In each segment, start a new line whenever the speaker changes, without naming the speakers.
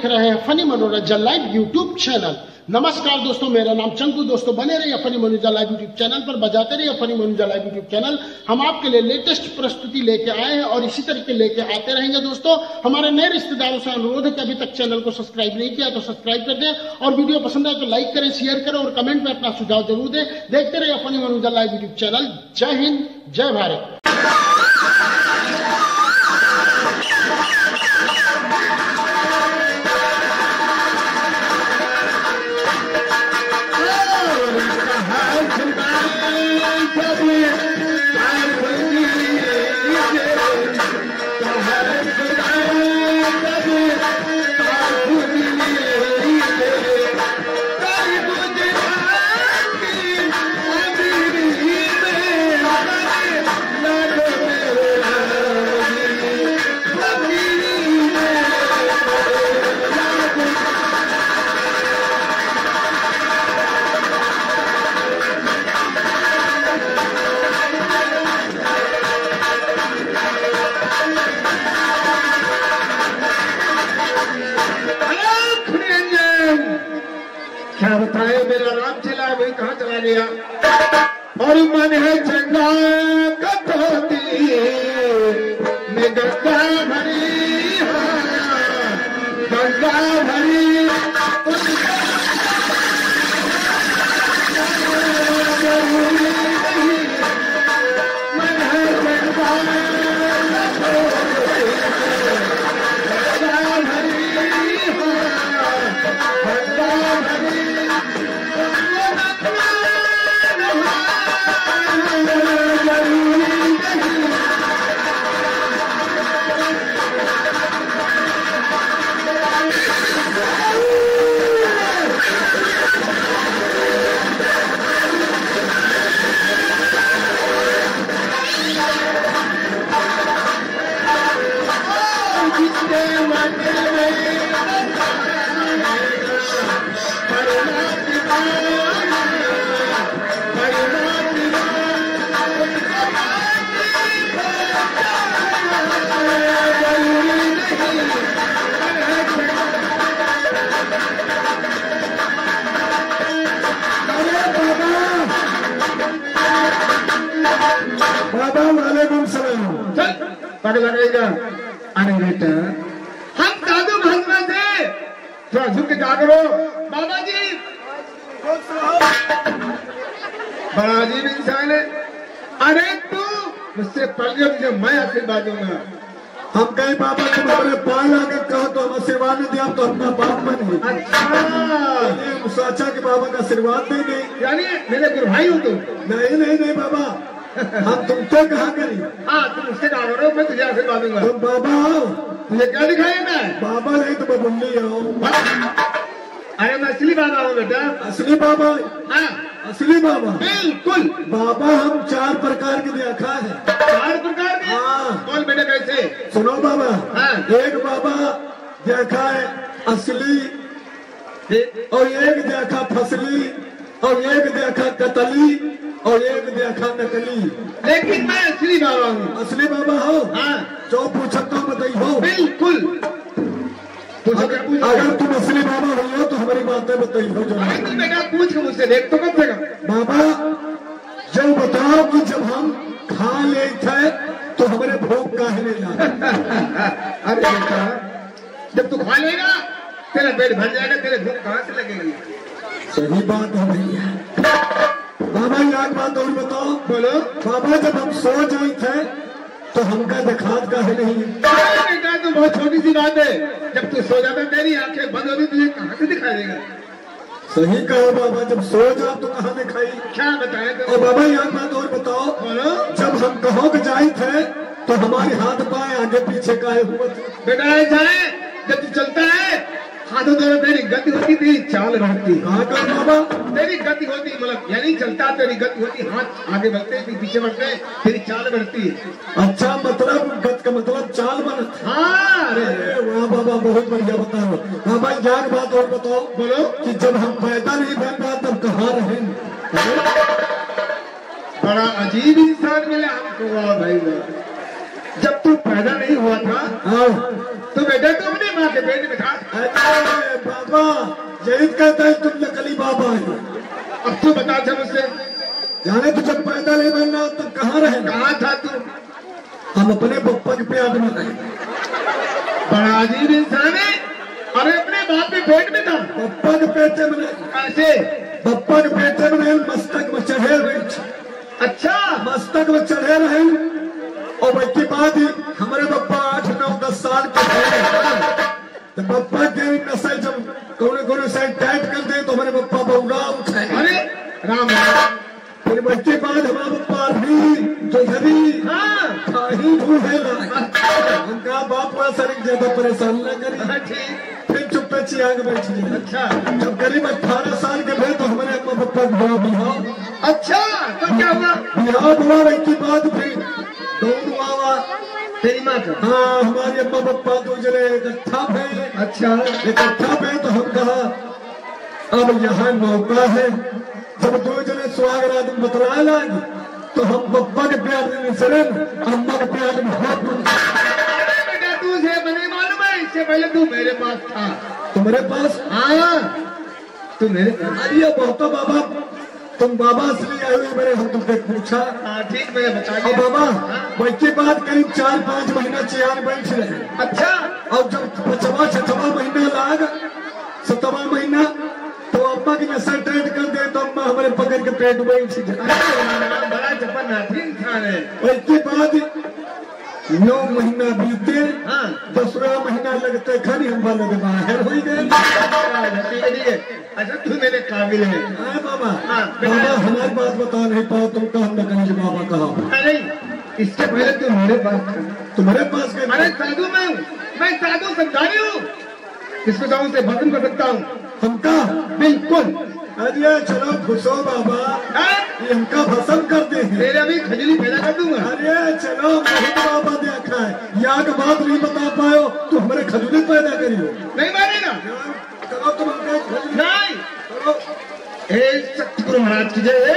देख रहे हैं फनी मनोरंजन लाइव यूट्यूब चैनल। नमस्कार दोस्तों, मेरा नाम चंकू। दोस्तों बने रहिए फनी मनोरंजन लाइव यूट्यूब चैनल पर, बजाते रहिए फनी मनोरंजन लाइव यूट्यूब चैनल। हम आपके लिए लेटेस्ट प्रस्तुति लेके आए हैं और इसी तरीके लेके आते रहेंगे। दोस्तों हमारे नए रिश्तेदारों से अनुरोध है कि अभी तक चैनल को सब्सक्राइब नहीं किया तो सब्सक्राइब कर दें और वीडियो पसंद आए तो लाइक करें, शेयर करें और कमेंट में अपना सुझाव जरूर दें। देखते रहिए फनी मनोरंजन लाइव यूट्यूब चैनल। जय हिंद, जय भारत।
क्या बताए, मेरा राम चला वही कहाँ चला गया। और मन है चंगा कटौती में गंगा भरी, गंगा भरी मन है चंगा लगेगा। अरे बेटा, हम दादू भगना थे, थोड़ा झुक के क्या करो। बाबा जी बड़ा अजीब इंसान है। अरे तू मुझसे पढ़ गया, मुझे मैं आशीर्वाद दूंगा।
हम कहीं बाबा के हमारे पाल आकर कहो तो हम आशीर्वाद नहीं दिया तो अपना बाप बने।
अच्छा,
सोचा कि बाबा का आशीर्वाद देंगे,
यानी मेरे गुरु भाई हो तुम?
नहीं नहीं नहीं बाबा, हम तुमसे कहा करी।
हाँ, तुम मुझसे कहा करो, मैं तुझे आशीर्वाद दूंगा।
तुम बाबा आओ,
तुझे क्या दिखाया मैं?
बाबा नहीं तो बबुल्ली आओ।
अरे मैं असली बाबा हूँ बेटा।
असली बाबा?
हाँ
असली बाबा
बिल्कुल।
बाबा हम 4 प्रकार के देखा है।
4 प्रकार के?
हाँ।
कौन बेटा, कैसे?
सुनो बाबा।
हाँ।
एक बाबा देखा है असली, और एक देखा फसली, और एक देखा कतली, और एक देखा नकली।
लेकिन मैं असली बाबा हूँ।
असली बाबा हो?
हाँ।
जो पूछा तो बताई हो।
बिल्कुल।
अगर तुम असली बाबा हो तो हमारी बातें बताई हो। जो
तुम बेटा पूछ के मुझसे देख तो कब तक।
बाबा जब बताओ कि जब हम खा ले थे तो हमारे भूख काहे नहीं लगा।
अरे बेटा, जब तू खा लेगा तेरा पेट भर जाएगा, तेरे भूख कहाँ से लगेगी?
सही बात है भैया। बाबा एक बात और बताओ।
बोलो।
बाबा जब हम सो जाए थे तो हमका दिखात का है नहीं।
बेटा तो बहुत छोटी सी बात है, जब तू सो जाता तेरी आंखें बंद होती, तुझे कहाँ से दिखाई देगा?
सही कहा बाबा, जब सो जाओ तो कहाँ दिखाई।
क्या बताए तो?
और बाबा एक बात और बताओ।
बोलो।
जब हम कहो कि जाए थे तो हमारे हाथ पाए आगे पीछे काहे हुए थे?
बेटा ऐसा है, जब तू चलता है हाथों द्वारा तेरी गति होती, तेरी चाल बढ़ती।
कहाँ का बाबा?
तेरी गति होती, मतलब यानी चलता तेरी गति होती, हाथ आगे बढ़ते फिर पीछे बढ़ते, तेरी चाल बढ़ती।
अच्छा, मतलब गत का मतलब चाल बन।
हाँ।
अरे वाह बाबा, बहुत बढ़िया बताओ। बाबा एक बात और बताओ।
बोलो।
कि जब हम पैदा नहीं बन पाए तब कहाँ रहे?
बड़ा अजीब इंसान मिला हमको। वाह भाई वाह। जब तू पैदा नहीं हुआ था तो बेटा तू अपनी माँ के पेट में था।
अरे बाबा यही कहता है तुम नकली बाबा है।
अब तू बता था मुझसे,
जाने तो जब पैदा नहीं बनना तब कहाँ रहे?
कहाँ था तू?
हम अपने पप्पा के प्यार में रहे।
बड़ा अजीब इंसान है। अरे अपने बाप के पेट में था?
पप्पा के पेटे में नहीं।
कैसे?
पप्पा के पेटे में नहीं, मस्तक में चढ़े बैठ।
अच्छा,
मस्तक में चढ़े रहे और उसके बाद हमारे पप्पा 8, 9, 10 साल के थे तो पप्पा के नशे जब कोने साइड टाइट कर दे तो हमारे पप्पा बहुरा उठाए।
अरे राम राम।
फिर उसके बाद हमारा पप्पा भी जो घरी ही ढूंढे हम कहा बाप हुआ सर ज्यादा परेशान न करी। फिर चुप्पे चियांग बैठी।
अच्छा,
जब करीब 18 साल के थे तो हमारे अम्मा पप्पा बिहार।
अच्छा तो क्या हुआ?
बिहार हुआ उसके बाद फिर दौड़ हुआ
तेरी माँ का?
हाँ, हमारे अम्मा पप्पा दो जने इकट्ठा थे।
अच्छा,
इकट्ठा थे तो हम कहा अब यहाँ मौका है। जब दो जने सुहाग रात में बतलाए लागे तो हम पप्पा के प्यार में सरे अम्मा के प्यार में हाथ।
बेटा तुझे बने मालूम है, इससे पहले तू मेरे पास था।
तुम्हारे पास?
हाँ, तू मेरे पास।
अरे बहुत बाबा तुम बाबा असली आए हुए मेरे हम तुमसे पूछा।
ठीक, मैंने बता
और
दिया।
बाबा उसके बाद करीब 4-5 महीना चियान बैठ रहे।
अच्छा,
और जब 5वां महीना लाग 7वां महीना तो अम्मा की नशा टाइट कर दे तो अम्मा हमारे पकड़ के पेट बैठ जाए।
बड़ा जबरदस्त इंसान है।
उसके बाद 9 महीना बीते।
हाँ,
10वां महीना लगते खरी हम वाले बाहर हो गए।
ठीक है। अच्छा तू मेरे काबिल है।
बाबा
हाँ,
बाबा हमारी बात बता नहीं पाओ तुम कहा नकली बाबा कहा?
नहीं, इससे पहले तू मेरे पास था।
तुम्हारे पास गए?
अरे साधु मैं साधु संतानी हूँ। किसको चाहूँ से भस्म कर सकता हूँ।
हमका?
बिल्कुल।
अरे चलो खुशो बाबा, ये हमका भस्म करते हैं।
तेरे अभी खजली पैदा कर दूंगा।
अरे चलो बहुत बाबा देखा है, यहाँ का बात नहीं बता पायो तो हमारे खजूरी पैदा करियो।
नहीं मानेगा?
चलो तुम
नहीं। हे सतगुरु महाराज की जय।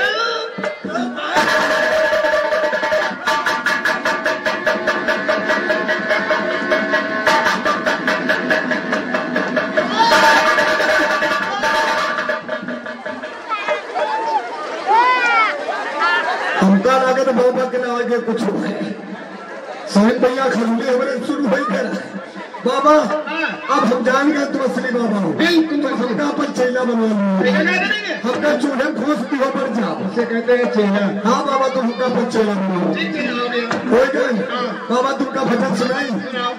हमका लागत बाबा के आगे कुछ हो गए। साहब भैया खजूरी हमारे शुरू हो गए। बाबा अब हम जान गए तुम असली बाबा हो।
बिल्कुल।
तो हमका पर चेला बनवा लो। हमका चूल्हे खोस दियो पर जाओ।
उसे कहते हैं चेला।
हाँ बाबा तुम हमका पर चेला बनवा
ठीक है, आओ भैया।
हो गए। बाबा तुमका भजन सुनाई।
सुनाओ।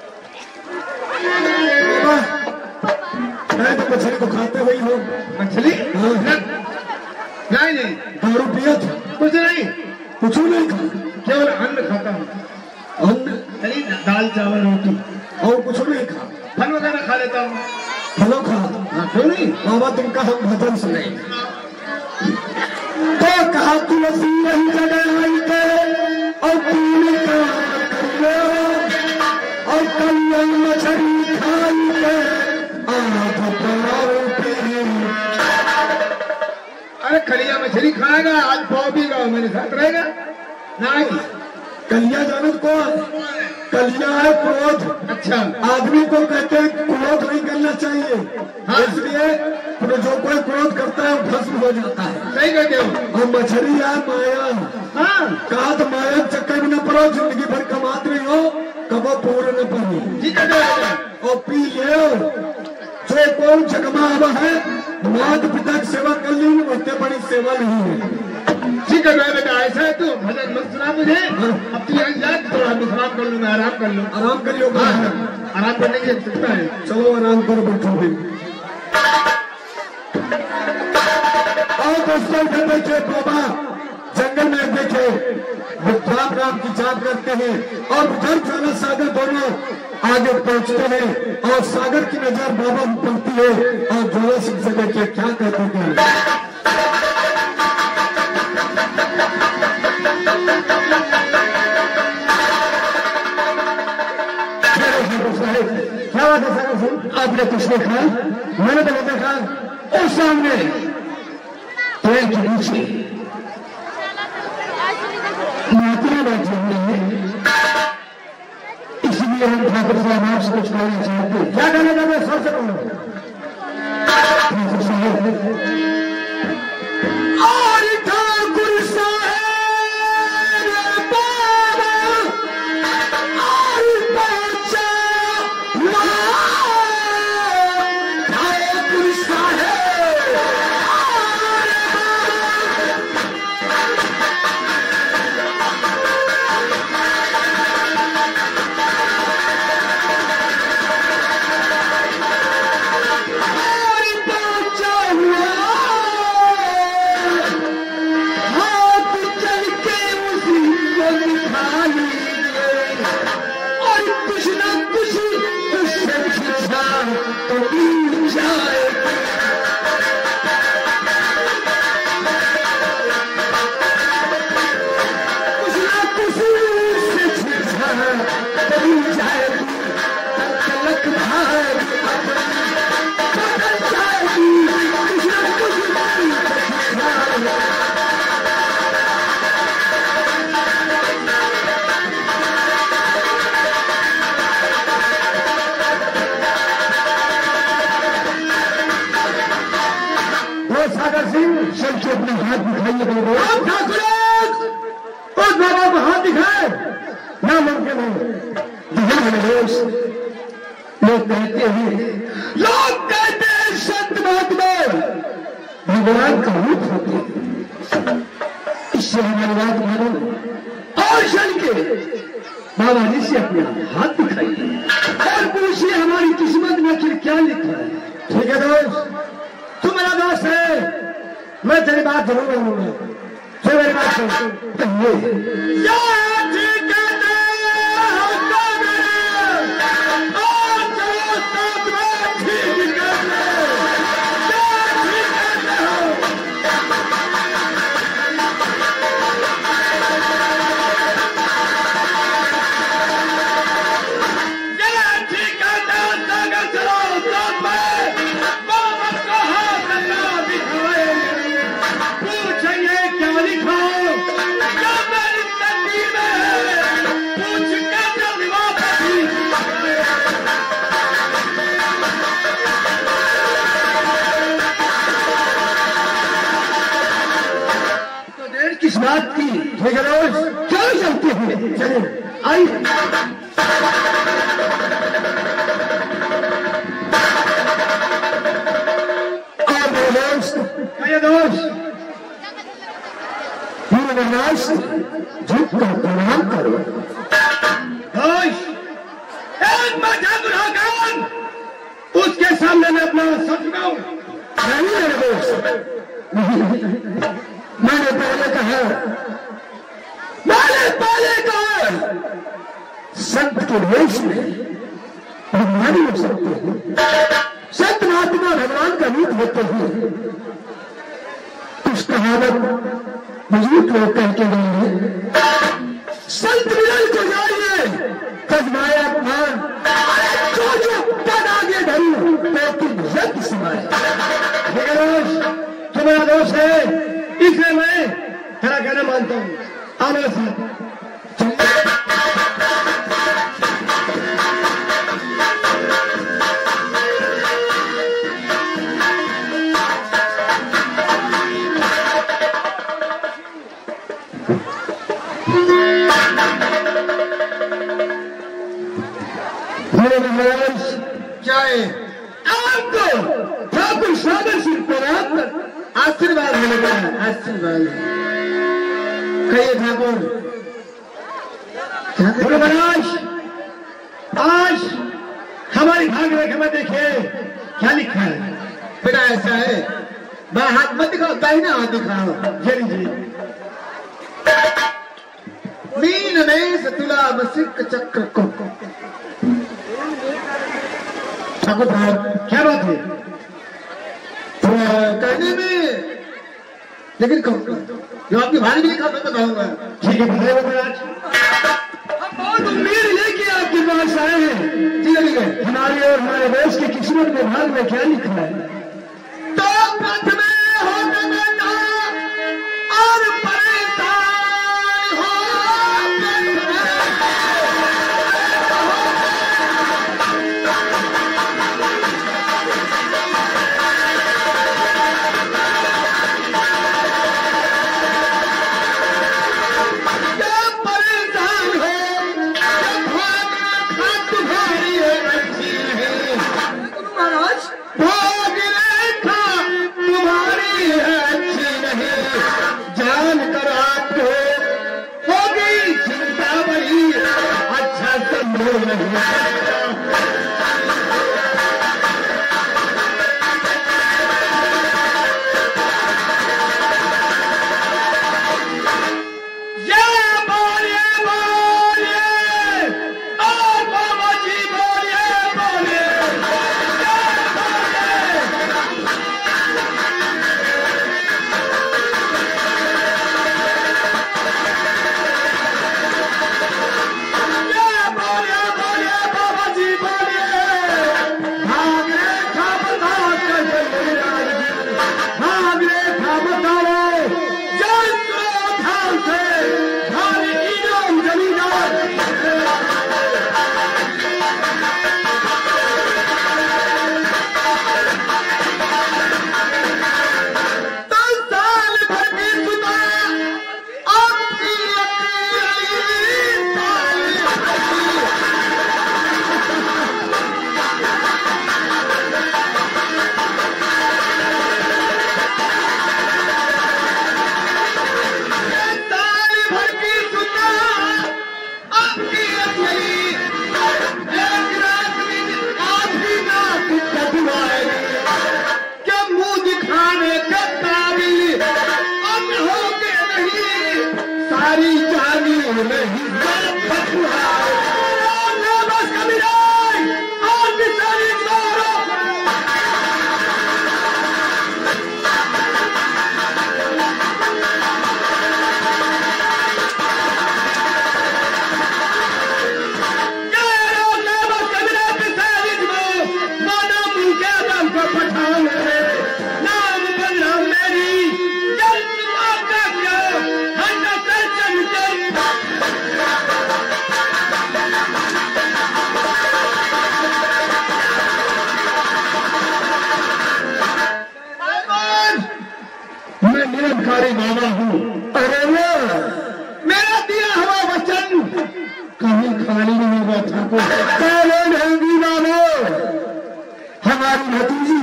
बाबा मैं तो मछली तो खाते हुई हो।
मछली?
हाँ।
नहीं,
दारू पिया था?
कुछ नहीं,
कुछ नहीं खा,
केवल अन्न खाता हूँ।
अन्न?
यानी दाल चावल रोटी,
और कुछ नहीं खा?
फल वगैरह खा लेता हूँ।
फलों खा?
हाँ, क्यों नहीं?
बाबा तुमका हम भजन सुने तो कहा तुलसी रही जगह आई के और तूने कहा और कल मछली खाई के
अरे खड़िया मछली खाएगा, आज पाव पीगा, मेरे साथ रहेगा? नहीं।
कलिया जानत कौन? कलिया है क्रोध।
अच्छा,
आदमी को कहते हैं क्रोध नहीं करना चाहिए।
हाँ।
इसलिए जो कोई क्रोध करता है वो भस्म हो जाता है।
सही कहते हो।
और मछली है माया।
हाँ,
कहा तो माया चक्कर में न पड़ो, जिंदगी भर कमाते रही हो, कबो पूर्ण न पड़ी
ठीक है।
और पी ले जो कौन जगमा हुआ है, माता पिता की सेवा कर ली, उससे बड़ी सेवा नहीं है।
ठीक है बेटा, ऐसा है तू भजन मत सुना मुझे। अब तू यहाँ जा, थोड़ा विश्राम कर लूँ, मैं आराम कर लूँ।
आराम करियो।
आराम करने की आवश्यकता है।
चलो आराम करो, बैठो भी। और दोस्तों इधर देखे बाबा जंगल में देखे बुद्धाम राम की जाप करते हैं और उधर खाना सागर दोनों आगे पहुंचते हैं और सागर की नजर बाबा में पड़ती है और जोरा सिंह से देखे क्या कहते हैं। क्या बात है सागर सिंह, आपने कुछ देखा? मैंने तो देखा उस सामने पेड़ के नीचे महात्मा बैठे हुए हैं, इसलिए हम ठाकुर साहब आपसे कुछ कहना चाहते हैं? क्या कहना चाहते हैं? सबसे पहले और ठाकुर साहब बाबा और बच्चा ठाकुर साहब अपने हाथ दिखाइए ठाकुर उस बाबा को हाथ दिखाए ना मुमकिन है। लोग कहते हैं संत महात्मा भगवान का रूप होते हैं। इससे हमारी बात मानो और चल के बाबा जी से अपने हाथ दिखाइए और पूछिए हमारी किस्मत में आखिर क्या लिखा है। ठीक है दोस्त, तू मेरा दोस्त है, मैं तेरी बात जरूर मानूंगा। तो मेरी बात सुन, किस बात की रोज क्या चलते हैं? चलिए आई दोस्त झुक कर प्रणाम करो। एक मजाक उसके सामने मैं अपना सच गाऊं नहीं मेरे दोस्त, मैंने पहले कहा संत के वेश में भगवान हो सकते हैं। संत महात्मा भगवान का रूप होते हैं। कुछ कहावत बुजुर्ग लोग कह के गए हैं, संत मिलन को जाइए कजमाया मान जो पद आगे धरी तो जग समाए। तुम्हारा दोष है, इसलिए मैं तेरा कहना मानता हूं। आना साथ जाए आपको ठाकुर सागर सिंह प्राप्त आशीर्वाद मिलेगा। आशीर्वाद कहिए ठाकुर महाराज, आज हमारी भाग रेखा में देखिए क्या लिखा है। बेटा ऐसा है, मैं हाथ मत दिखाओ, दाहिना हाथ दिखाओ। जी जी, मीन मेष तुला मसिक चक्र को। ठाकुर साहब क्या बात है? कहने में लेकिन कहूँगा जो आपकी भारी भी लिखा मैं बताऊंगा। ठीक है महाराज, हम बहुत उम्मीद लेके आपके पास आए हैं। जी है, हमारे और हमारे देश की किस्मत में भाग में क्या लिखा है? तो पथ में हो और परेशान हो निरंकारी बाबा हूँ। अरे वो मेरा दिया हुआ वचन कभी खाली नहीं होगा ठाकुर। बाबा हमारी भतीजी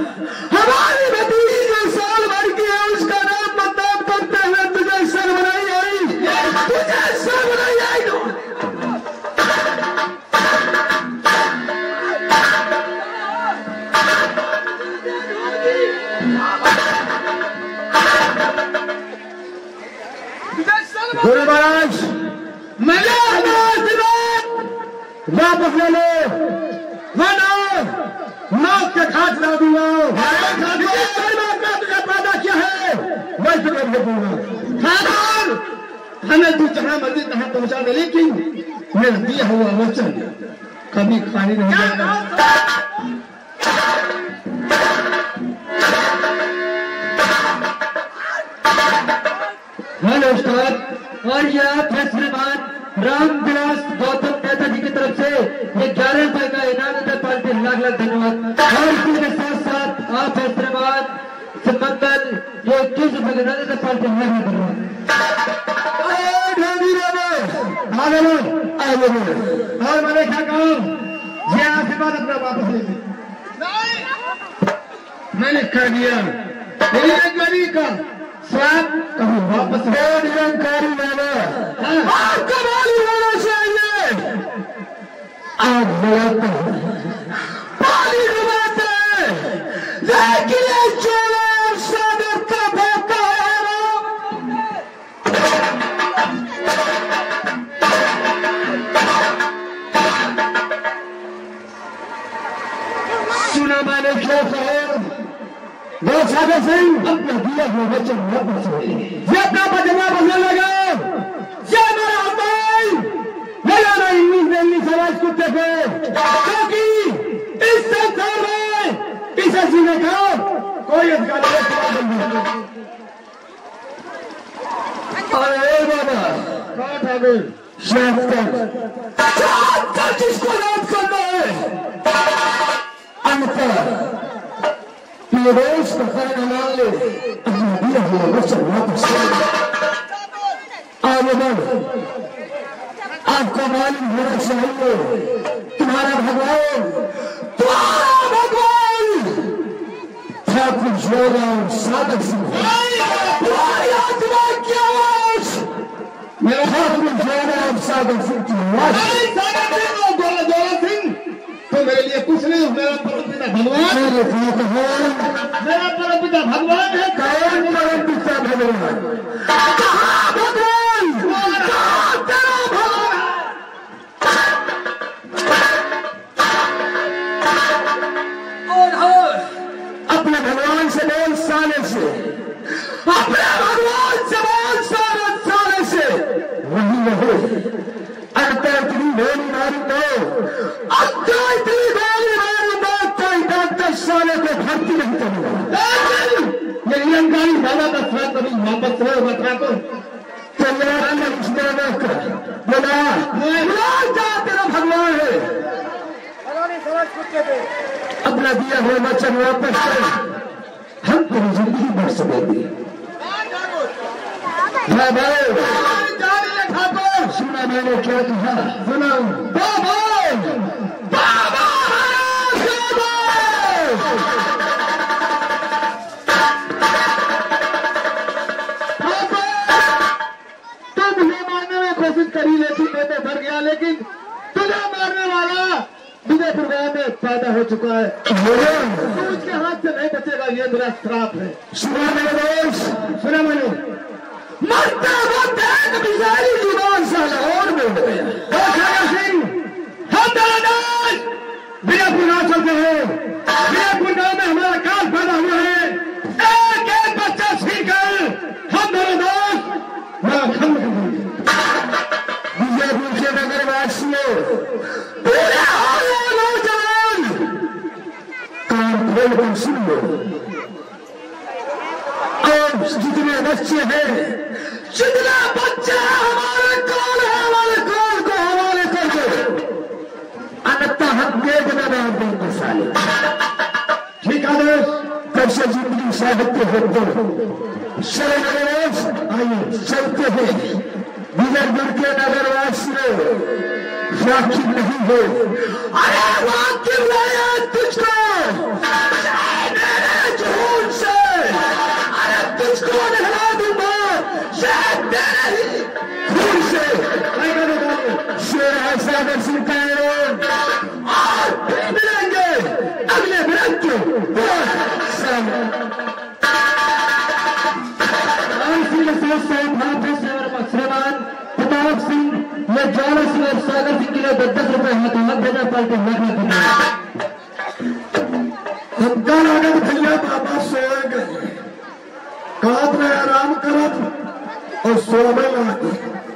जो साल भर की है उसका नाम बदनाम करते हुए तुझे सरमनाई आई, तुझे सरमनाई आई। गुरु महाराज मेरा वापस ले लो, वरना मौत के घाट ला दूंगा। तुझे पैदा किया है मैं तुम्हें भेजूंगा। हमें तू जहां मर्जी तहां पहुंचा दे, लेकिन मेरा दिया हुआ वचन कभी खाली नहीं जाएगा। हेलो उस्ताद, और यह फैसलेबाज रामविलास गौतम मेहता जी की तरफ से ये 11 रुपए का इनाम देता पार्टी, लाख लाख धन्यवाद। और इसी के साथ साथ आप फैसलेबाज संबंधन ये 21 रुपए का इनाम देता पार्टी, लाख लाख धन्यवाद। और मैंने क्या कहा, ये आशीर्वाद अपना वापस ले लीजिए। मैंने कह दिया गरीब का स्वाद कभी वापस निरंकारी बाबा आपका मालूम होना चाहिए। आप बुलाते पानी डुबाते, लेकिन ये चोला सादर का भोका है। सुना मैंने क्या साहब सागर सिंह अपना दिया हुआ वचन वापस ले, ये अपना वचन वापस ले लगा। ये मेरा हटाई मेरा नहीं इंग्लिश समाज कुत्ते पे, क्योंकि इस संसार में इसे जीने का कोई अधिकार नहीं। अरे बाबा ठाकुर जिसको याद करना है अंतर रोज का फर्क मान ले, अपना दिया हुआ वचन वापस आपको मालूम होना चाहिए तुम्हारा भगवान ठाकुर जोराम सागर सिंह, तुम्हारी आत्मा की आवाज मेरा ठाकुर जोराम सागर सिंह की आवाज। तो मेरे लिए कुछ नहीं, मेरा परमपिता भगवान, मेरा परमपिता भगवान है। कौन परमपिता भगवान? कहाँ भगवान? तेरा भगवान। और अपने भगवान से बोल साले से, अपने भगवान से बोल साले से, वही रहो। अगर इतनी गोली मारी तो इतनी गोली मारी तो कोई डॉक्टर साले को भर्ती नहीं करूंगा। ये निरंकारी बाबा का स्वाद कभी वापस रहे बता को बोला तेरा भगवान है। अपना दिया हुआ वचन वापस कर, हम तेरी जिंदगी बढ़ सकेंगे। सुना मैंने क्या कहा, सुनाओ। बाबा बाबा तुम मुझे मारने में कोशिश करी लेती, मैं तो डर गया, लेकिन तुझे मारने वाला विजयपुर गांव में पैदा हो चुका है। तू उसके हाथ से नहीं बचेगा, ये मेरा श्राप है। सुना मैंने दोस्त, सुना मैंने मरते वक्त एक बिजारी जुबान साला जानते हैं वीरपुर गांव में हमारा काल पैदा हुआ है। एक एक बच्चा सीखकर हम मेरे दोस्त विजयपुर के नगरवासियों नौजवान कान खोलकर सुन लो। और जितने बच्चे हैं, जितना बच्चा हमारे कौन है, हमारे कौन को हमारे कर दो, अन्यथा हम देख में नाम देंगे साले। ठीक है दोस्त, कब से जिंदगी साहित्य होते चले नगरवास, आइए चलते हैं। विजयपुर के नगरवासियों वाकिफ नहीं हो, अरे वाकिफ लाया तुझको मेरे झूठ से, अरे तुझको निकला दूंगा शायद तेरे ही खून से। शेर है सागर सिंह का और फिर मिलेंगे अगले मृत्यु श्रीमान प्रताप सिंह ने जॉनस सिंह और सागर सिंह के लिए 10 रुपए हाथ भेजा पार्टी हमका लागत भैया बाबा सोए गए, कात में आराम करत और सोवे लागे।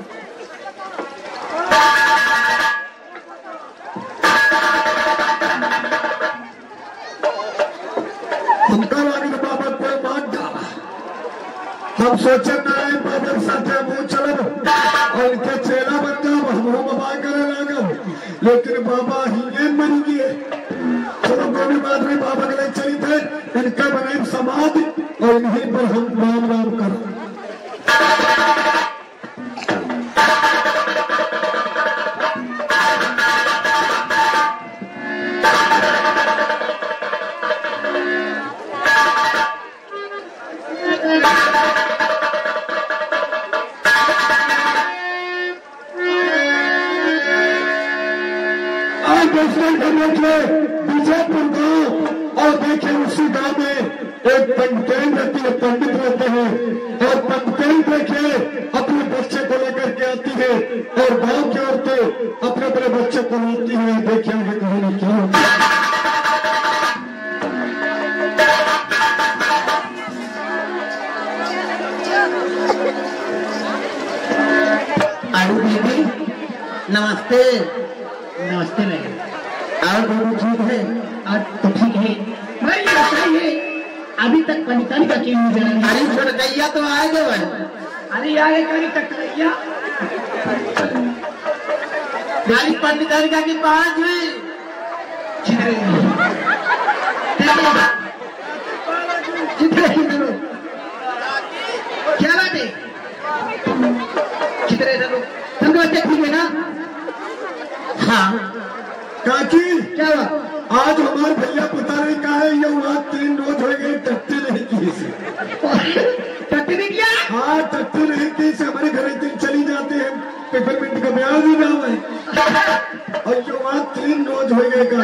हमका लागत बाबा कोई बात डाला, हम सोचे नारायण बाबा साथे मुंह चलब और इनके चेला बन जाओ, हम बाबा करे लागल, लेकिन बाबा ही मर गए। चलो कोई बात नहीं, बाबा के लिए चली थे इनका बनाए समाधि और इन्हीं पर हम राम राम करो। विजयपुर गांव और देखें उसी गांव में एक पंडित रहती है, पंडित रहते हैं और पंडित देखे अपने बच्चे को लेकर के आती है और गांव की औरतें अपने अपने बच्चे को लाती है। देखिए आगे कहानी क्या होती है।
दीदी नमस्ते। नमस्ते मैडम। और दोनों ठीक है? और तो ठीक है। भाई बताइए अभी तक पंडितानी का क्यों नहीं जाना? अरे छोड़ गैया तो आए गए। अरे आगे कहीं तक गैया गाड़ी पंडितानी का की 5 हुई। क्या बात है? कितने ठीक है ना? हाँ
काकी
क्या हुआ?
आज हमारे भैया पता नहीं कहा है, ये वहाँ 3 रोज हो गए टट्टी नहीं की से।
टट्टी नहीं किया?
हाँ टट्टी नहीं की से, हमारे घर 1 दिन चली जाते हैं, पेपरमिंट का ब्याज भी ना है और ये वहाँ 3 रोज हो गए का।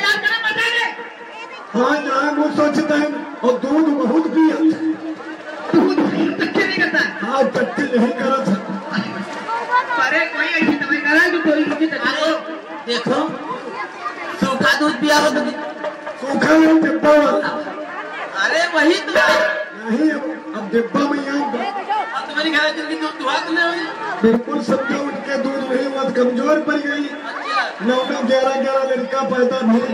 हाँ यहाँ वो सोचता है और दूध बहुत पिया,
टट्टी नहीं करता।
हाँ टट्टी नहीं करा था।
अरे कोई ऐसी दवाई करा कि कोई देखो सूखा दूध पिया हो तो
सूखा नहीं डिब्बा वाला।
अरे वही तो
नहीं अब डिब्बा में यहाँ
तुम्हारी घर जल्दी दूध दुआ तो नहीं हुई।
बिल्कुल सबका उनके दूध नहीं हुआ, कमजोर पड़ गई। 9-11 लड़का पैदा हुए।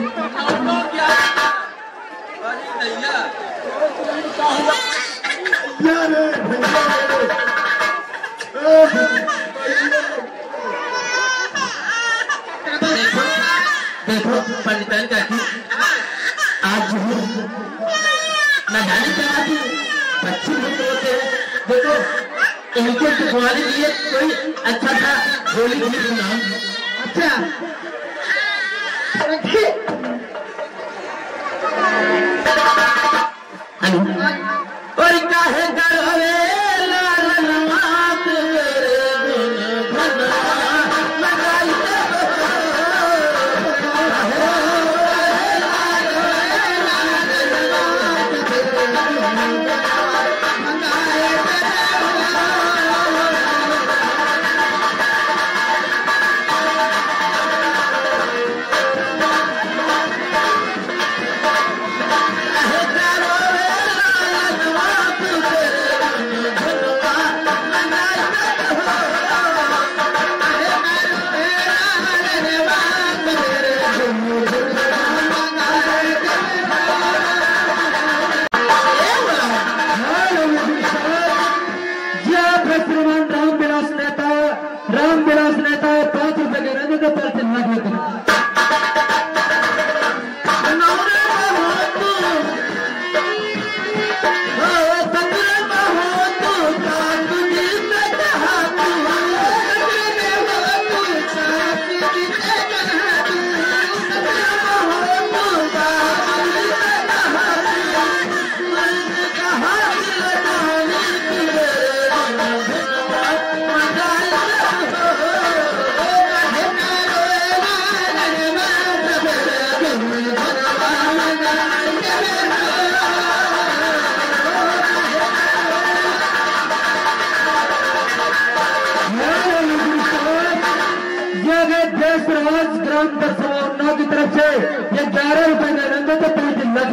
देखो पंडितान का आज न जाने क्या बात है, बच्चे होते हैं। देखो इनके तुम्हारे लिए कोई अच्छा था होली गीत सुनाओ। अच्छा और क्या है
के पैर से लाख लाख ग्राम दर्शकों की तरफ से ये 11 रुपए का रंग तो 5 लाख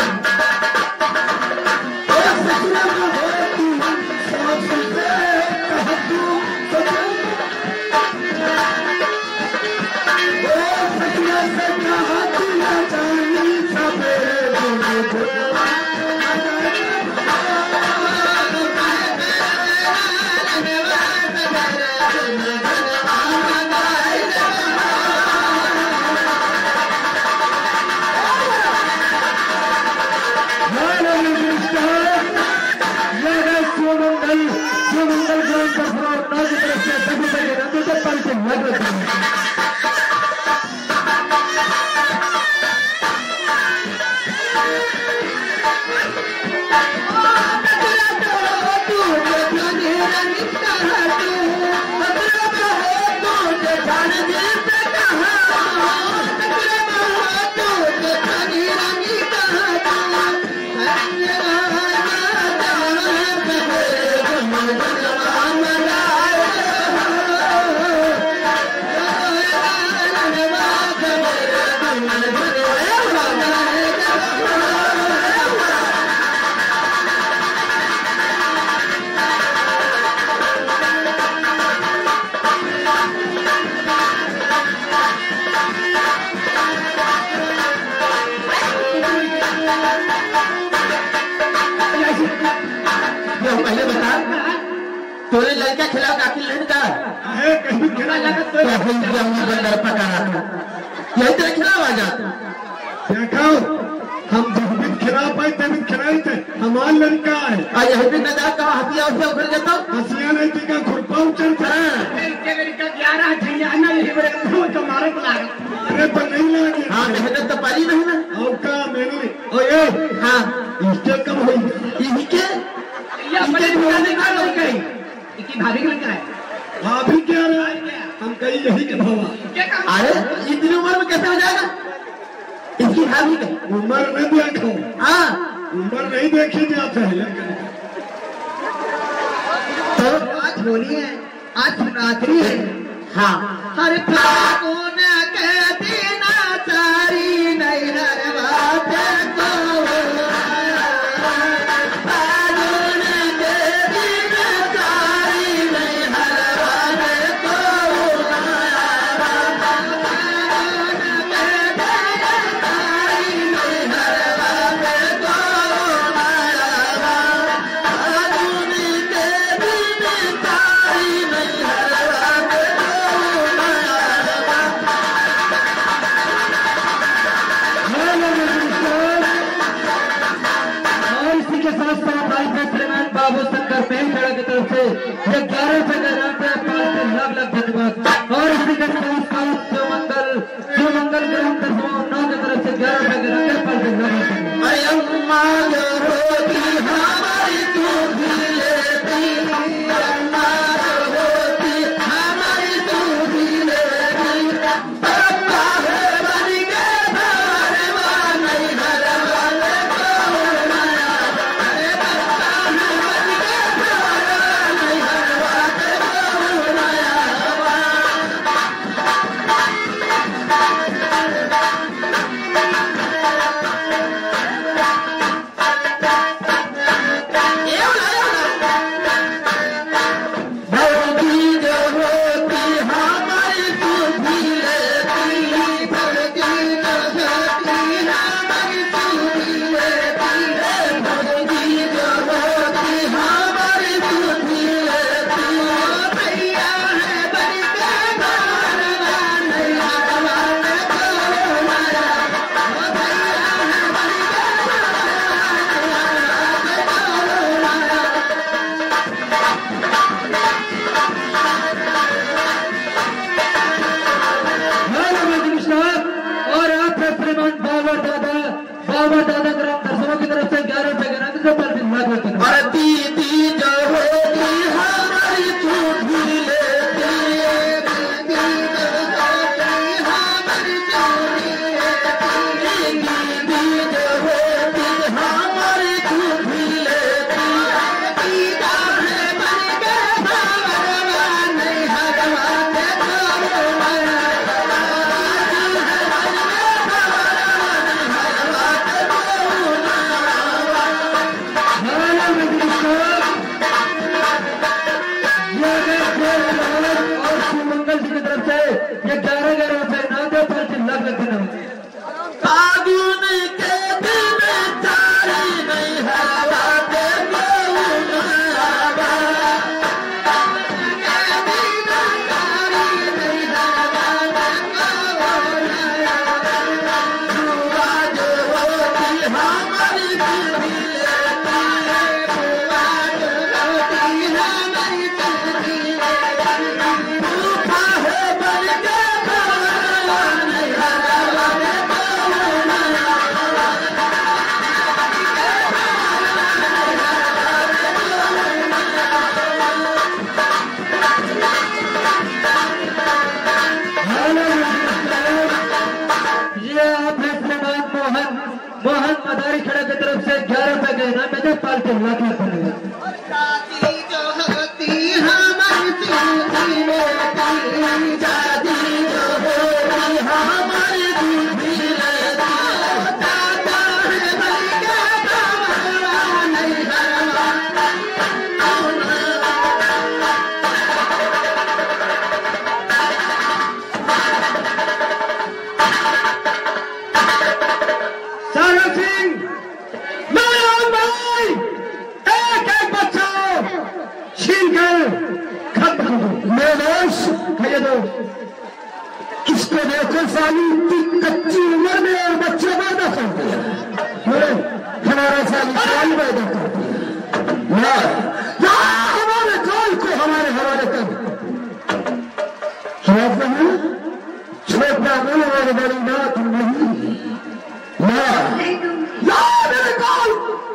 मंगल ग्राम दर्शकों की तरफ से 10 रुपए के रंग तो 5 लाख पहले बता तोरे लड़का खिलाओ आखिर लड़का कहीं खिला लगा तो बंदर पका रहा यही तरह खिलाओ आ जा
देखो हम जब भी खिला पाए तभी खिलाई थे हमारा लड़का है
आज यही भी नजर का हथिया उसे उखड़ जाता
हसिया नहीं थी का खुरपा उचल था
लड़का 11 ठियाना ये बड़े तो मारे को लगा
अरे तो नहीं लगे
हाँ मेहनत तो पाली नहीं ना
और का मेरे ओए
हाँ
इसके कम होई
यही के
या बड़े दुकान का लोग कहीं इसकी भाभी का लड़का है
भाभी क्या रहा हम कहीं यही के भावा
अरे इतनी उम्र में कैसे हो जाएगा इसकी भाभी का
उम्र नहीं देखो
हाँ
उम्र नहीं देखी जाता है
तो आज होली है आज शिवरात्रि है
हाँ
हर फागुन के दिन सारी नहीं हरवाते को फागुन के दिन सारी नहीं हरवाते को बाबू शंकर पेड़ की तरफ से ये 11 रुपए का नाम है 5 लाख लाख धन्यवाद और इसी के साथ शिवमंगल ग्राम दर्शकों की तरफ से 11 रुपए का नाम है 5 लाख हमारी तू भी लेती हमारी तू भी लेती
बजे पाल्टे लाख लाख धन्यवाद। इसको देखो साली की कच्ची उम्र में और बच्चे पैदा करते हैं, हमारा साली साली पैदा करते हैं। हमारे काल को हमारे हवाले कर छोटा बोलो और बड़ी बात नहीं। मेरे काल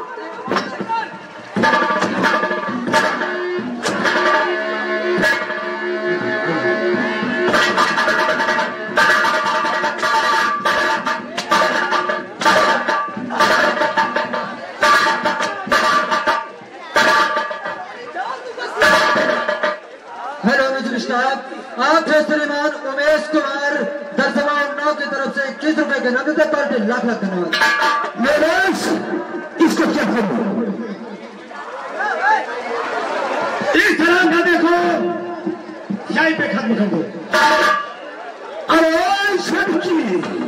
आप श्रीमान उमेश कुमार दरसवा उन्नाव की तरफ से 21 रुपए के नगद पार्टी लाख लाख धन्यवाद। इसको क्या करूं, इस तरह का देखो यहीं पे खत्म कर दो। अरे सड़की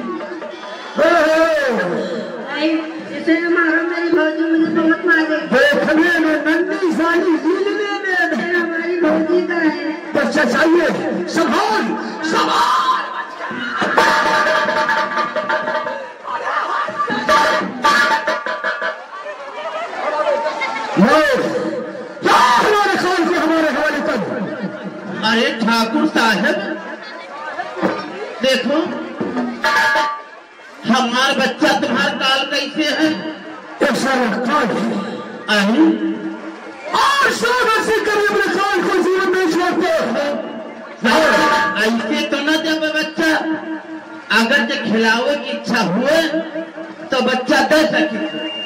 इसे मारो, मेरी भौजी मुझे बहुत मारे।
देखने में नन्ही साली लीलने में
हमारी भौजी का है।
बच्चा चाहिए, संभाल संभाल। हमारे खान को हमारे हवाले कर।
अरे ठाकुर साहब देखो, हमारा बच्चा तुम्हारा काल कैसे है?
एक साल काल और 100 वर्ष से करीब काल को जीवन में छोड़ते हैं।
ऐसे तो न जब बच्चा अगर जो खिलावे की इच्छा हुए तो बच्चा दे सके।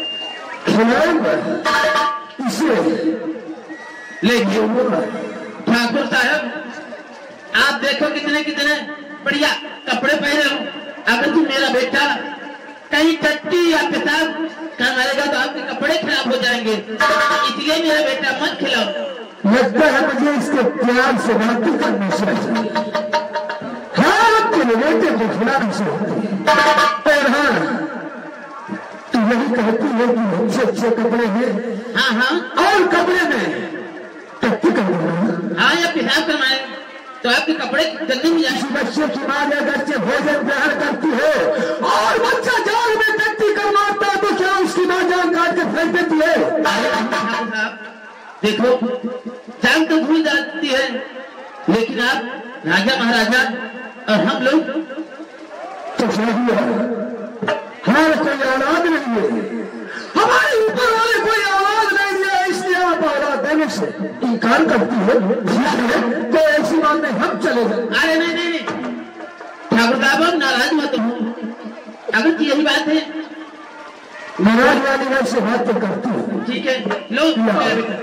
इसे
लेकिन ठाकुर साहब आप देखो कितने कितने बढ़िया कपड़े पहने हो। अगर तू मेरा बेटा कहीं टट्टी या पेशाब का मरेगा तो आपके कपड़े खराब हो जाएंगे, इसलिए मेरा बेटा मत खिलाओ।
लगता है मुझे इसके प्यार से बातें करनी चाहिए। हाँ तेरे बेटे को खिलाने से और हाँ तू यही कहती है कि अच्छे अच्छे कपड़े हैं।
हाँ हाँ
और कपड़े में टट्टी करना।
हाँ या पेशाब करवाए तो आपके कपड़े गंदे हो जाए।
बच्चे की माँ अगर से भोजन ग्रहण करती है और बच्चा जान में टट्टी करवाता है तो क्या उसकी माँ जान काट के फेंक देती है?
देखो जान तो भूल जाती है, लेकिन आप राजा महाराजा और हम लोग
तो सही है। हमारे कोई औलाद नहीं है, हमारे ऊपर वाले कोई औलाद नहीं दिया, इसलिए आप औलाद देने से इनकार करती है। तो ऐसी बात में हम चले जाए।
अरे नहीं नहीं नहीं ठाकुर साहब नाराज मत हो, अगर यही बात है
नाराज वाली बात से बात तो करती है।
ठीक है लो मेरा बेटा।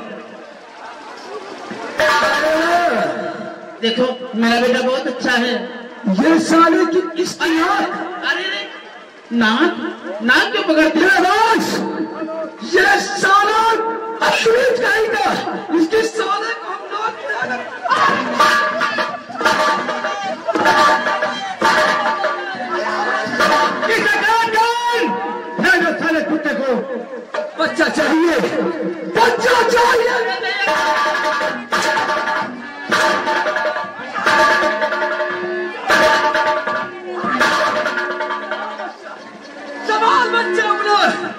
देखो मेरा बेटा बहुत अच्छा है।
ये साले की इसकी नाक,
अरे नाक नाक क्यों पकड़ते
ये राज, ये साला अश्लील जाएगा, इसके साले को हम लोग साले कुत्ते को बच्चा चाहिए, बच्चा चाहिए। सवाल बच्चा अपना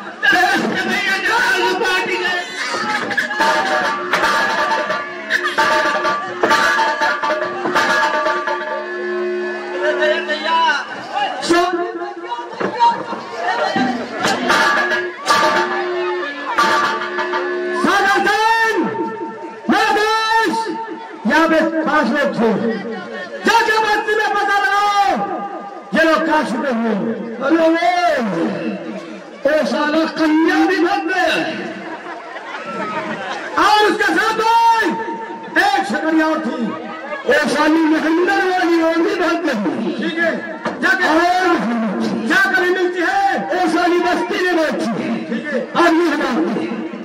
पार्टी करे। पांच लोग थे, जाके बस्ती में पता लगाओ ये लोग कहाँ छुपे हुए। अरे वो साला कन्या भी भग गए, और उसके साथ एक शकरिया और थी, वो शाली महंदर वाली और भी बहुत लगी। ठीक है, जाकर मिलती है वो शाली बस्ती में बैठी। ठीक है, आदमी हमारा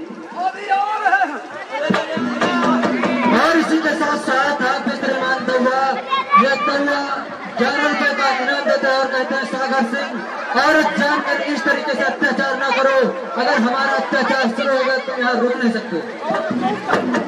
और इसी के साथ साथ आप श्रीमान दौआ यह दौआ 11 रुपए का इनाम देते हैं और कहते हैं सागर सिंह औरत जानकर इस तरीके से अत्याचार ना करो, अगर हमारा अत्याचार शुरू होगा तो यहाँ रुक नहीं सकते।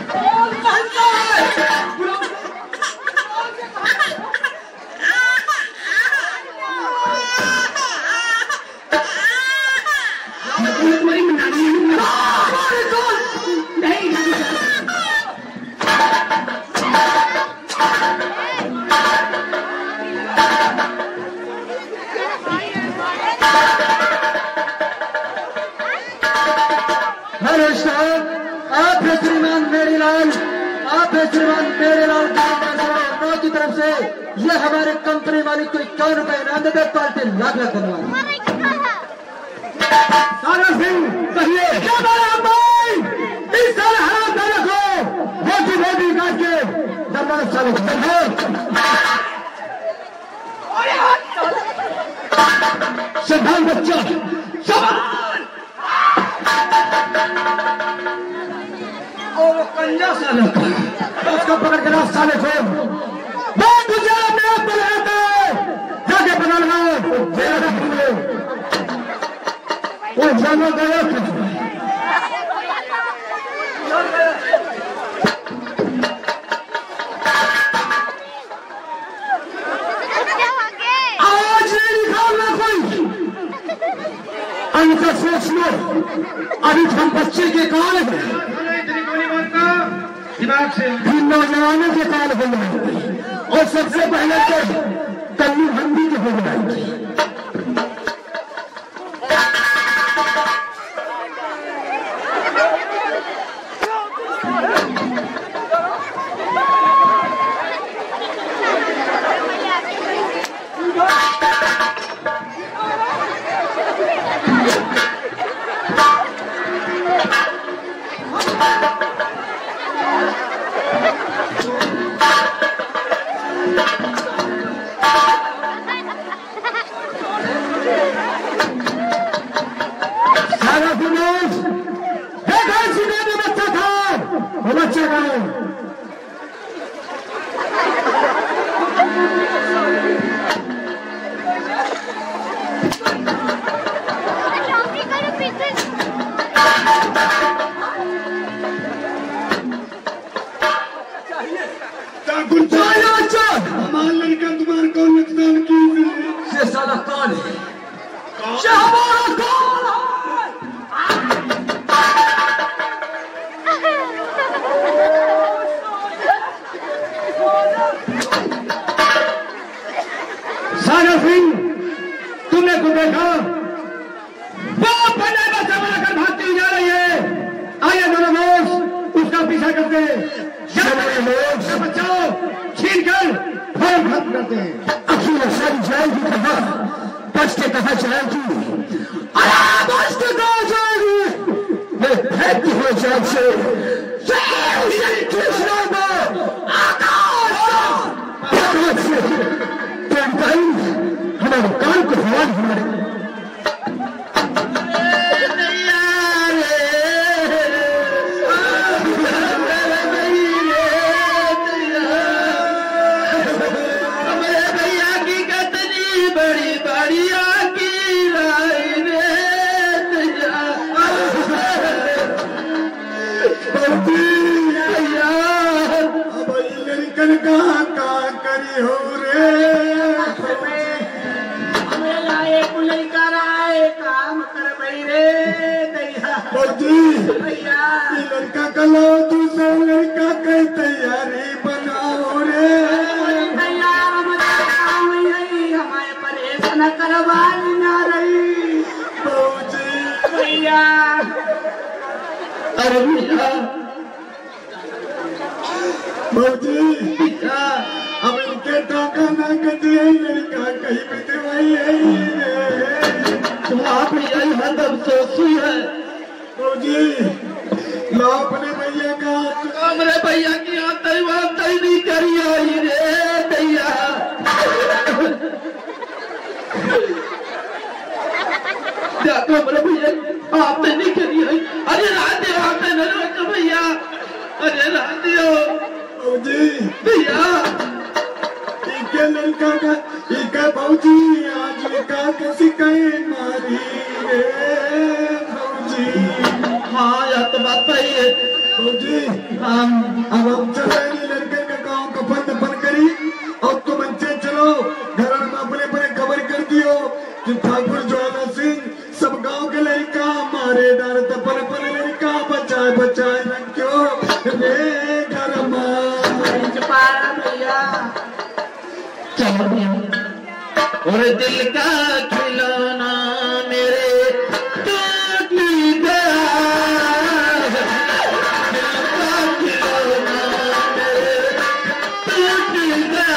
श्रीमान मेरे लाल की तरफ से ये हमारे कंपनी मालिक को 51 रुपए इनाम देते, पार्टी लाख लाख धन्यवाद।
सागर सिंह कहिए क्या बोला भाई, इस साल हराम ना रखो, मोटी मोटी काट के दरबार चालू सधान बच्चा और कंजा साले उसको पकड़ के रास्ता साले को बहुत गुजरात में आप जाके पकड़ लगाओ जेल रखेंगे वो जाना गया। आज नहीं निकालना कोई अंतर सोच लो, अभी हम बच्चे के काल है दिमाग से नौजवानों के काल हो जाए और सबसे पहले तो कल्लू हंडी के हो जाए। सागर सिंह तुमने को देखा वो बड़े बच्चा बनाकर भागती जा रही है, आइए दोनों लोग उसका पीछा करते हैं, बचाओ छीन कर फौरन खत्म करते हैं। अखिल सारी जाएगी कहा, बच के कहा जाएगी, बच के कहा जाएगी, मैं फेंकती हुए जान से कृष्ण हमारे कान को हवा हमारे कहाँ करी हो रे काम कर भाई रे भैया लड़का कलो दूसरा लड़का के तैयारी बनाओ रे भैया हमारे परेशान करवाई ना रही भैया। अरे भैया अब इनके टाका ना कटिए, लड़का कहीं भी दवाई है तो आप यही हदम सोची है लो अपने भैया का
हमारे भैया की यहाँ तैवार तई नहीं करी आई रे भैया। तो हमारे भैया आपने नहीं करी आई। अरे रात दे आपने न रोक भैया। अरे रात दियो
जी
भैया।
इनके लड़का का इनका भौजी आज का किसी कहीं मारी रे भौजी।
हाँ यार तो बात सही है
भौजी। अब हम चले लड़के का गाँव का बंद करी और तुम अंचे चलो घर में अपने बड़े खबर कर दियो कि ठाकुर ज्वाला सिंह सब गांव के लड़का मारे डाल पर लड़का बचाए रखो रे घर
भैया
चलो भैया। और दिल का खिलौना मेरे टूट गया। दिल का खिलौना मेरे टूट गया।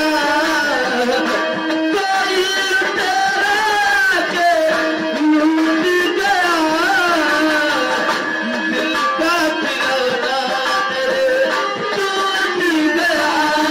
कोई तेरा के लूट गया। दिल का खिलौना मेरे टूट गया।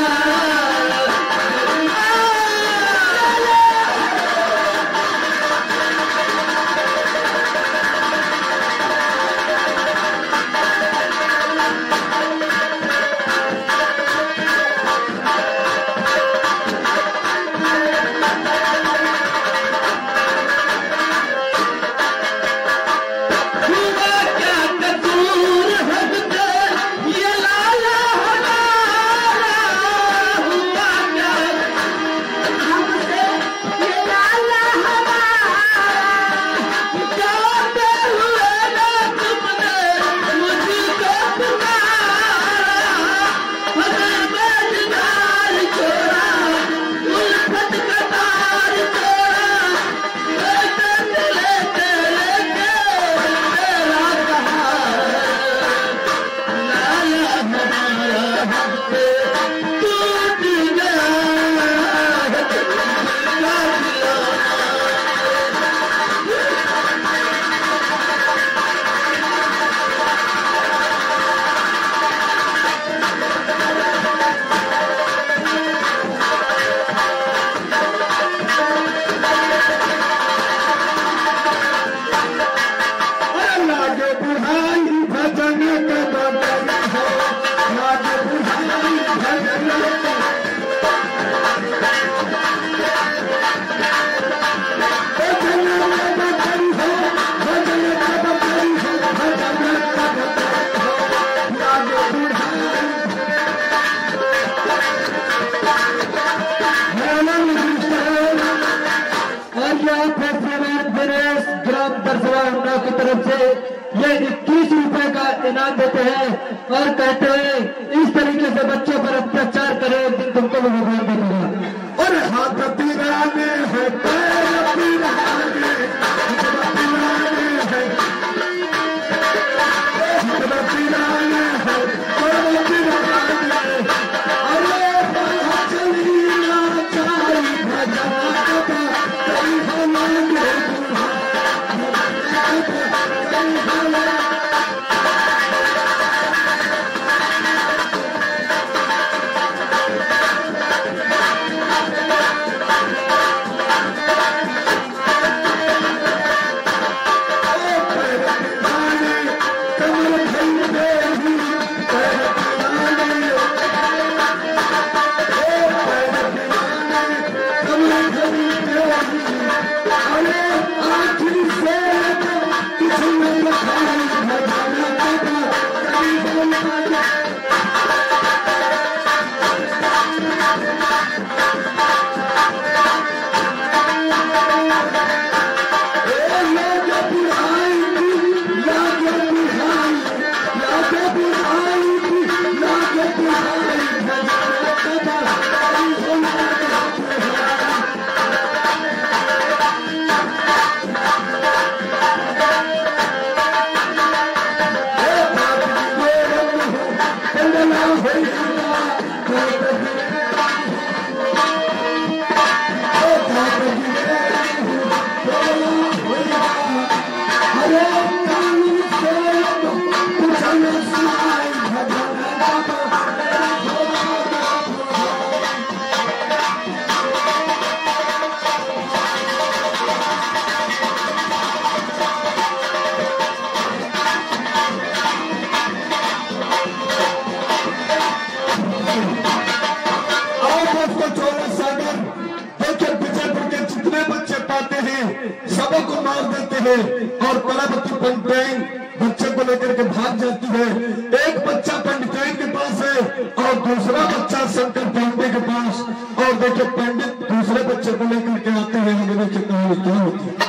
की तरफ से ये 21 रुपए का इनाम देते हैं और कहते हैं इस तरीके से बच्चों पर अत्याचार करे एक दिन तुमको भी भगवान देगा। और हाथ पिराने हैं पैर पिराने हैं
Hey!
है और कलावती पंडिताइन बच्चे को लेकर के भाग जाती है। एक बच्चा पंडिताइन के पास है और दूसरा बच्चा शंकर पांडे के पास। और देखिए पंडित दूसरे बच्चे को लेकर के आते हैं। हमें देखिए कहानी क्या होती है।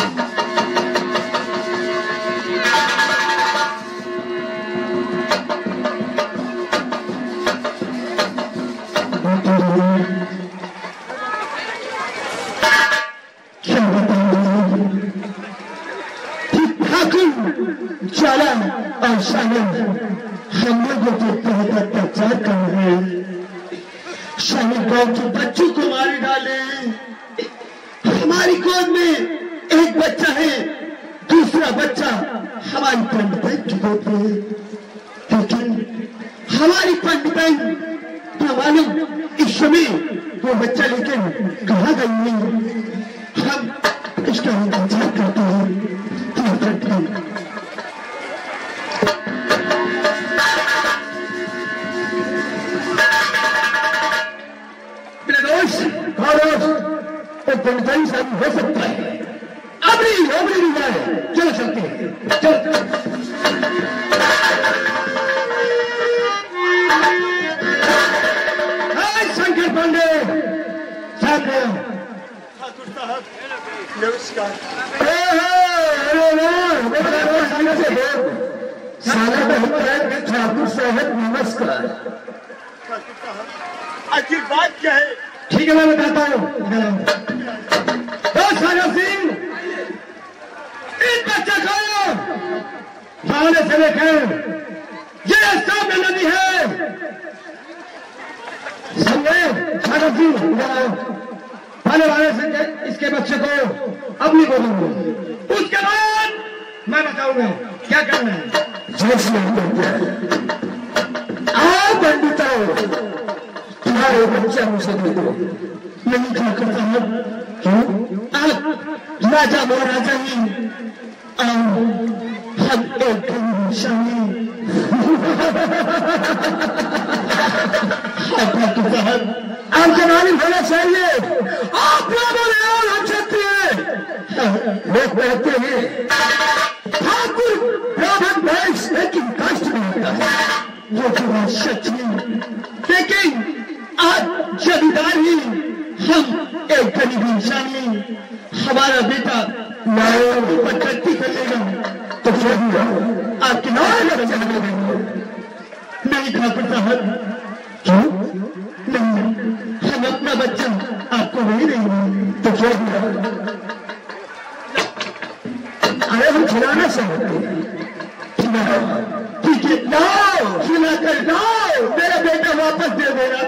चला और शामिल हम लोगों के तहत अत्याचार कर रहे हैं। शामिल गांव के बच्चों को मार डाले। हमारी गोद में एक बच्चा है, दूसरा बच्चा हमारी पंडिताइन की गोद में है। लेकिन हमारी पंडिताइन क्या मालूम इस समय वो बच्चा लेकर कहाँ गई है। हम इसका इंतजार करते हैं। पंडिताइन साहब हो सकता है अबरी भी जाए। चलो चलते हैं। चलो शंकर पांडे साहब
नमस्कार। ठाकुर साहब नमस्कार।
आखिर बात क्या है?
ठीक है मैं बताता हूँ। सागर सिंह इस बच्चे को भावने से लेकर ये सामने नदी है समझे। सागर सिंह भाने वाले से इसके बच्चे को अपनी गोद में। उसके बाद मैं बताऊंगा क्या करना है।
आओ पंडिताओं तुम्हारे बच्चा मुझे दे दो।
नहीं क्या करता हूँ। क्यों आप राजा महाराजा ही हम एक शाही आप जवानी होना चाहिए। आप लोगों ने और हम क्षत्रिय लोग कहते हैं ठाकुर ब्राह्मण वैश्य लेकिन कष्ट नहीं होता है। वो तो बात सच नहीं। लेकिन आज जमींदार ही हम एक गरीब इंसान ही हमारा बेटा प्रगति करेगा तो आपके नहीं ठाकुर साहब। क्यों नहीं हम अपना बच्चा आपको नहीं देंगे तो क्या हुआ।
अरे हम खिलाना चाहते हैं।
ठीक है लाओ खिला कर लाओ। मेरा बेटा वापस दे देना।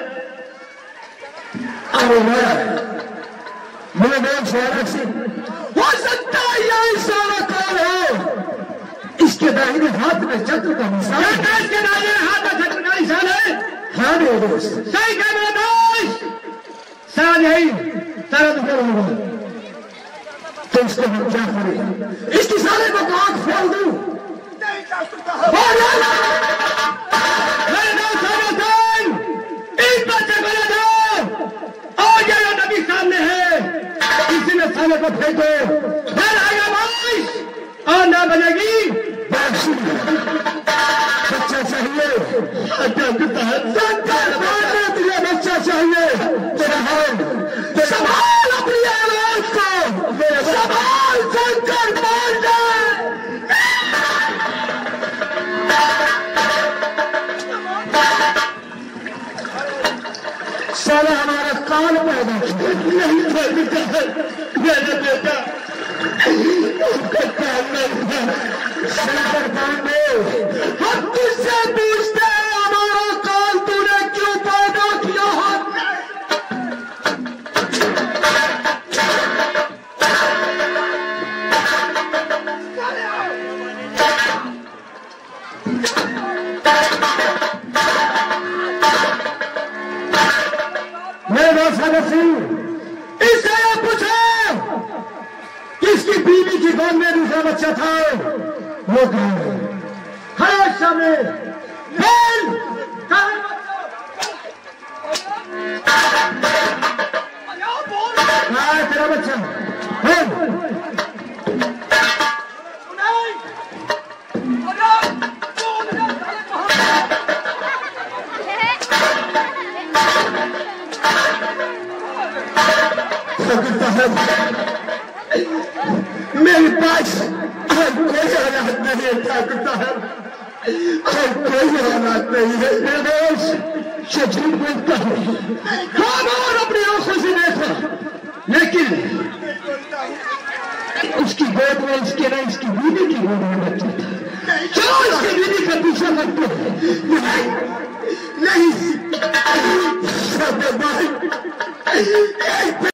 अरे मेरा नाम सारा सिंह।
हो सकता है यही सारा कौन हो।
इसके दाहिने हाथ में चक्र का निशान है।
इसके दाहिने हाथ में चक्र का निशान है।
हाँ मेरे दोस्त
सही कह मेरा दोस्त। सारा यही सारा दुकान होगा।
तो इसको हम क्या करें। इसकी सारे को आंख फोड़ दूं।
इस बच्चे को ले जाओ और ये नदी सामने है इसी में साले को फेंको। फिर आएगा बारिश और ना बनेगी।
बच्चा चाहिए।
तुझे बच्चा चाहिए। सवाल अपनी आवाज को सवाल शंकर पांडे।
साला हमारा काल पैदा
नहीं मेरा बेटा
शंकर पांडे
हम तुझसे पूछते हैं हमारा काल तूने क्यों पैदा किया है।
मेरे नाम सागर सिंह।
इससे ये पूछो
किसकी बीवी की गोद में दूसरा बच्चा था। वो कहाँ है।
खड़े सामने
कहाँ है तेरा बच्चा। ठाकुर साहब, मेरे पास कोई हालात नहीं है ठाकुर साहब, और कोई हालात नहीं है। निर्दोष से झूठ बोलता हूँ, और अपनी आंखों से देखा, लेकिन उसकी गोद में इसके नहीं, इसकी बीवी की गोद में बच्चा था। चलो इसकी बीवी का पीछा करते हैं। नहीं, नहीं